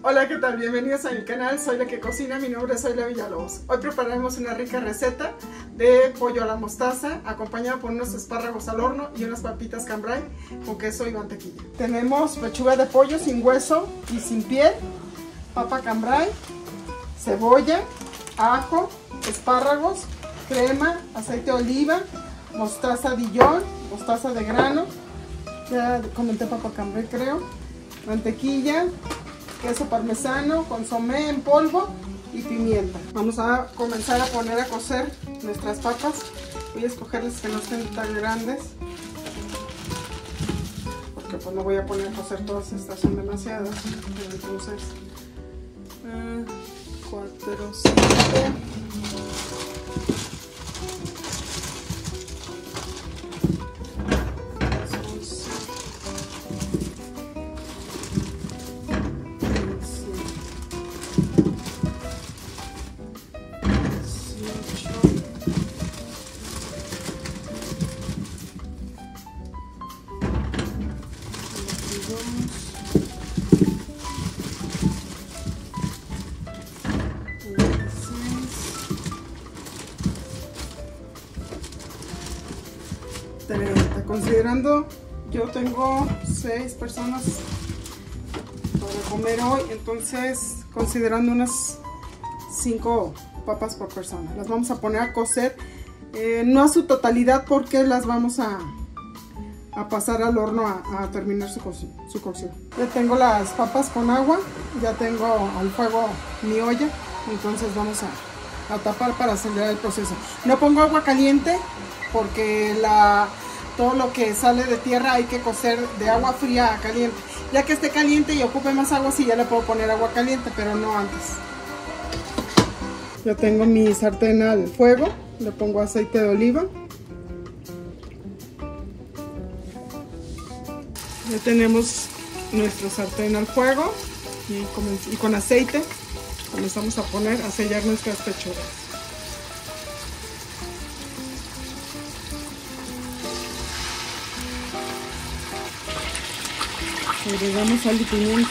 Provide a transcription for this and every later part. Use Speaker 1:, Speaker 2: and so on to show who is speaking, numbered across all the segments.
Speaker 1: Hola, ¿qué tal? Bienvenidos a mi canal, soy la que cocina, mi nombre es Zoila Villalobos. Hoy prepararemos una rica receta de pollo a la mostaza, acompañada por unos espárragos al horno y unas papitas cambray con queso y mantequilla. Tenemos pechuga de pollo sin hueso y sin piel, papa cambray, cebolla, ajo, espárragos, crema, aceite de oliva, mostaza Dijon, mostaza de grano, ya comenté papa cambray creo, mantequilla, queso parmesano, consomé en polvo y pimienta. Vamos a comenzar a poner a cocer nuestras papas. Voy a escogerles que no estén tan grandes, porque pues no voy a poner a cocer todas estas, son demasiadas. Entonces 4, 5, 30. Considerando yo tengo 6 personas para comer hoy, entonces considerando unas 5 papas por persona, las vamos a poner a cocer, no a su totalidad porque las vamos a pasar al horno a terminar su cocción. Ya tengo las papas con agua, ya tengo al fuego mi olla, entonces vamos a tapar para acelerar el proceso. No pongo agua caliente porque todo lo que sale de tierra hay que cocer de agua fría a caliente. Ya que esté caliente y ocupe más agua, sí ya le puedo poner agua caliente, pero no antes. Ya tengo mi sartén al fuego, le pongo aceite de oliva. Ya tenemos nuestro sartén al fuego y con aceite comenzamos a sellar nuestras pechugas. Agregamos sal y pimienta.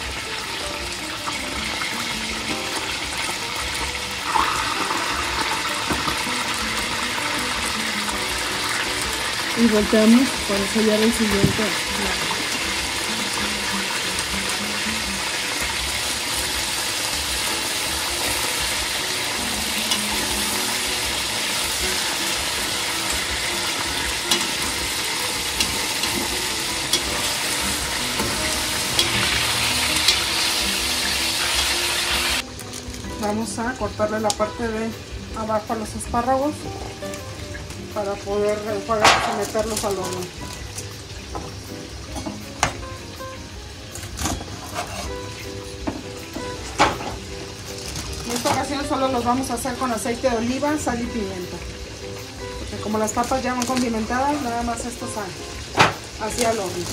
Speaker 1: Y volteamos para sellar el siguiente lado. Vamos a cortarle la parte de abajo a los espárragos para poder enjuagar y meterlos al horno. En esta ocasión solo los vamos a hacer con aceite de oliva, sal y pimienta, porque como las papas ya van condimentadas, nada más estos hacia el horno.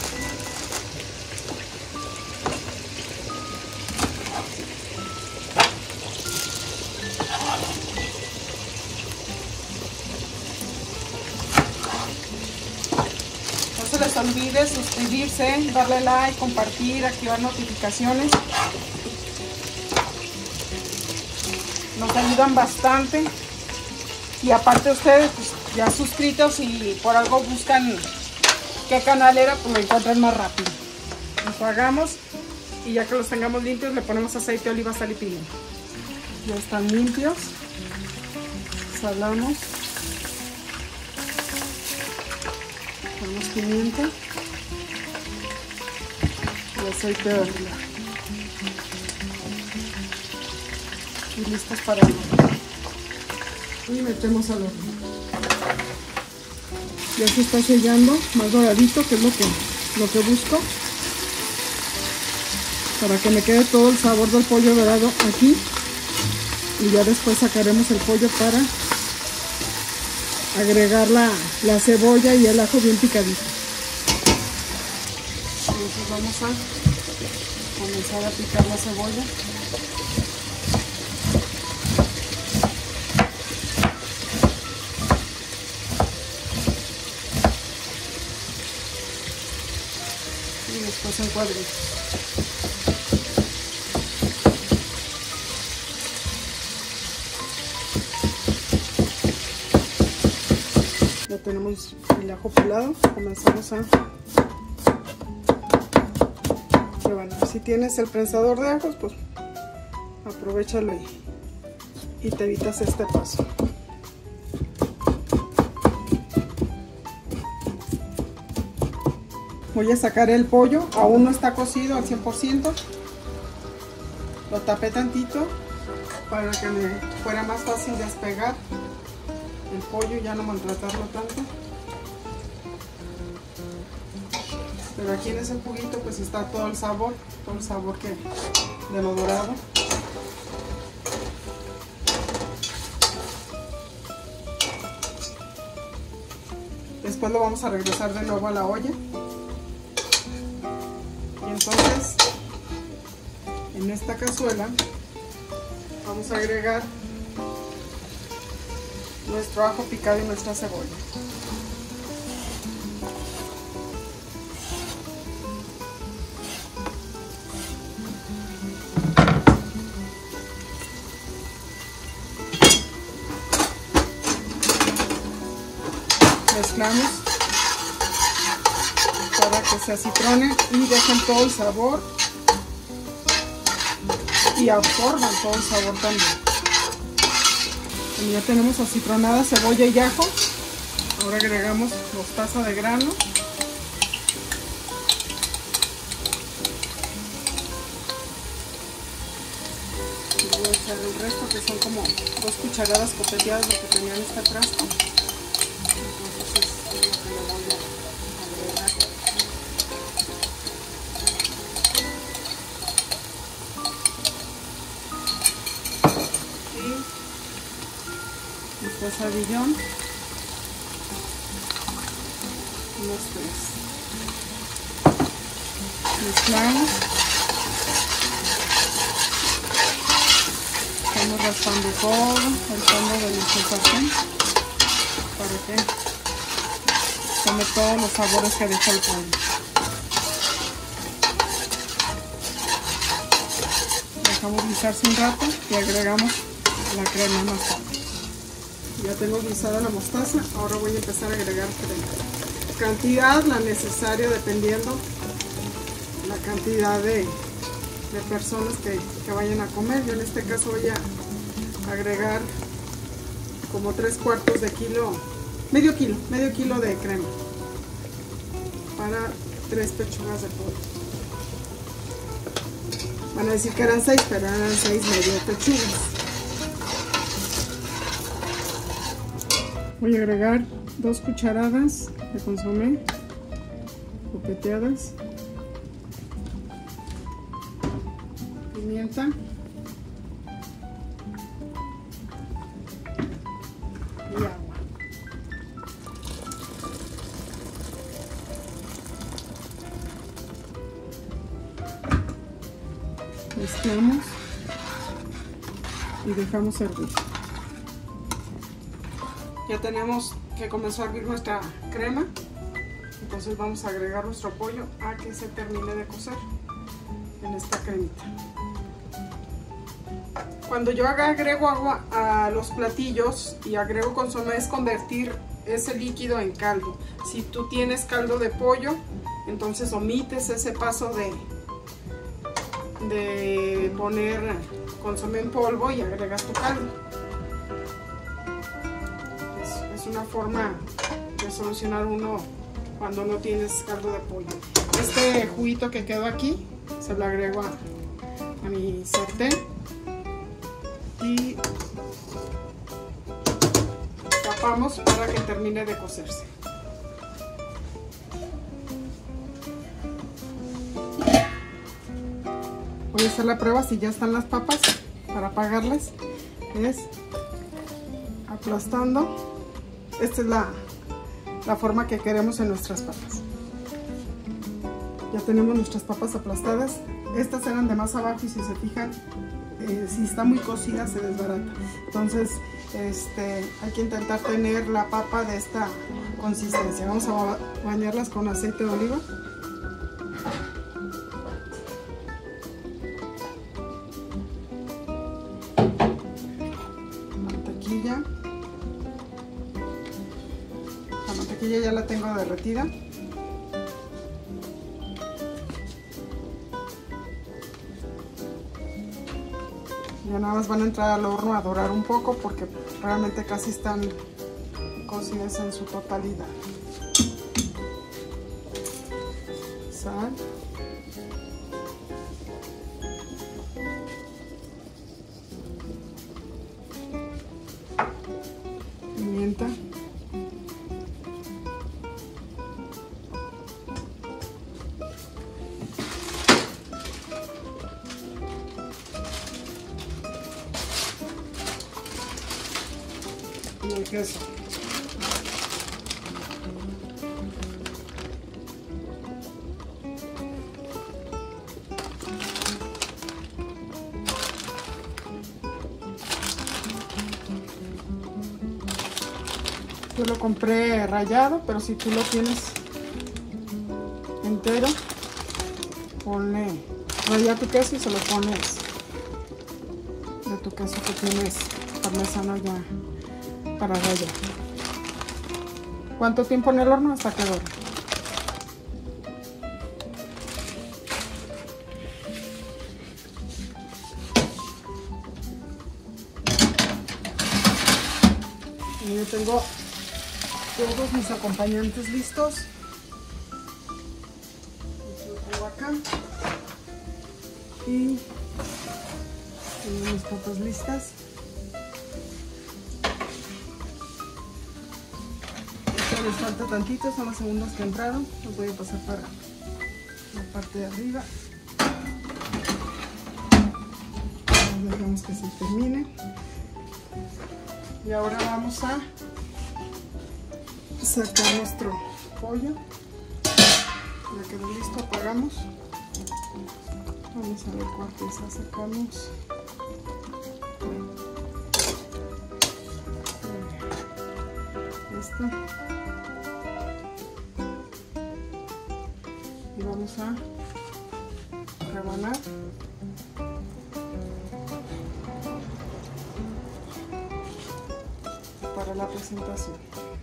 Speaker 1: No se les olvide suscribirse, darle like, compartir, activar notificaciones. Nos ayudan bastante. Y aparte ustedes pues, ya suscritos y por algo buscan qué canal era, pues lo encuentran más rápido. Enjuagamos y ya que los tengamos limpios le ponemos aceite de oliva, sal y pimienta. Ya están limpios. Salamos. Ponemos pimienta y aceite de oliva. Y listos para el horno. Y metemos al horno. Ya se está sellando más doradito, que es lo que busco, para que me quede todo el sabor del pollo dorado aquí. Y ya después sacaremos el pollo para agregar la cebolla y el ajo bien picadito. Entonces vamos a comenzar a picar la cebolla. Y después en cuadritos. Ya tenemos el ajo pelado. Comenzamos a rebanar. Si tienes el prensador de ajos, pues aprovechalo y te evitas este paso. Voy a sacar el pollo, aún no está cocido al 100%. Lo tapé tantito para que me fuera más fácil despegar el pollo y ya no maltratarlo tanto. Pero aquí en ese juguito pues está todo el sabor de lo dorado. Después lo vamos a regresar de nuevo a la olla. Y entonces en esta cazuela vamos a agregar nuestro ajo picado y nuestra cebolla. Mezclamos para que se acitrone y dejen todo el sabor y absorban todo el sabor también. Como ya tenemos acitronada cebolla y ajo, ahora agregamos mostaza de grano. Y voy a echar el resto, que son como 2 cucharadas copeteadas lo que tenía en este trasto. Entonces es lo que le voy a agregar. Quesadillón, unos 3. Mezclamos. Estamos raspando todo el fondo del sartén para que tome todos los sabores que deja el pollo. Dejamos guisarse un rato y agregamos la crema más tarde. Ya tengo guisada la mostaza, ahora voy a empezar a agregar crema. Cantidad, la necesaria dependiendo la cantidad de personas que vayan a comer. Yo en este caso voy a agregar como 3/4 de kilo, medio kilo de crema para 3 pechugas de pollo. Van a decir que eran 6, pero eran 6 medio pechugas. Voy a agregar 2 cucharadas de consomé copeteadas, pimienta y agua. Mezclamos y dejamos hervir. Ya tenemos que comenzó a hervir nuestra crema, entonces vamos a agregar nuestro pollo a que se termine de cocer en esta cremita. Cuando yo agrego agua a los platillos y agrego consomé, es convertir ese líquido en caldo. Si tú tienes caldo de pollo, entonces omites ese paso de poner consomé en polvo y agregas tu caldo. Es una forma de solucionar uno cuando no tienes caldo de pollo. Este juguito que quedó aquí se lo agrego a mi sartén y tapamos para que termine de cocerse. Voy a hacer la prueba si ya están las papas para apagarlas. Es aplastando. Esta es la forma que queremos en nuestras papas. Ya tenemos nuestras papas aplastadas. Estas eran de más abajo y si se fijan, si está muy cocida se desbarata. Entonces hay que intentar tener la papa de esta consistencia. Vamos a bañarlas con aceite de oliva. Mantequilla. mantequilla ya la tengo derretida. Ya nada más van a entrar al horno a dorar un poco porque realmente casi están cocidas en su totalidad. Sal. Pimienta. Y el queso. Yo lo compré rallado, pero si tú lo tienes entero, raya tu queso y se lo pones de tu queso que tienes parmesano ya para rallar. ¿Cuánto tiempo en el horno? Hasta que dore. Y yo tengo todos mis acompañantes listos. Lo pongo acá. Y tengo mis papas listas. Les falta tantito, son los segundos que entraron. Los voy a pasar para la parte de arriba. Dejamos que se termine. Y ahora vamos a sacar nuestro pollo. Ya quedó listo, apagamos. Vamos a ver cuál pieza sacamos. Esta. Y vamos a rebanar. Para la presentación.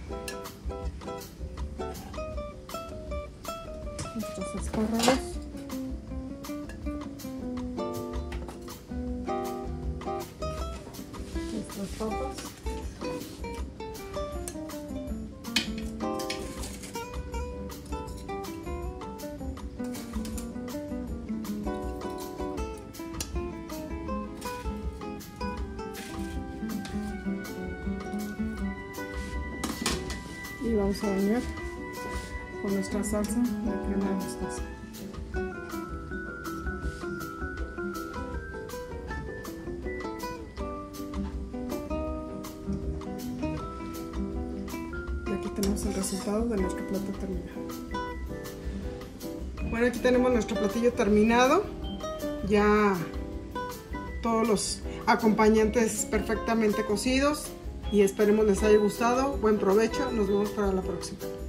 Speaker 1: Estos espárragos. Estas papas. Y vamos a bañar con nuestra salsa de crema de mostaza. Y aquí tenemos el resultado de nuestro plato terminado. Bueno, aquí tenemos nuestro platillo terminado. Ya todos los acompañantes perfectamente cocidos. Y esperemos les haya gustado. Buen provecho. Nos vemos para la próxima.